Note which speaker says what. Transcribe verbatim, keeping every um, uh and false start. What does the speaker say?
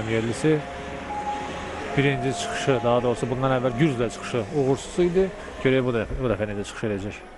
Speaker 1: Azərbaycan yerlisi. Birinci çıxışı, daha doğrusu bundan əvvəl güclə çıxışı uğursuz idi. Görək bu dəfə, bu dəfə necə çıxış edəcək.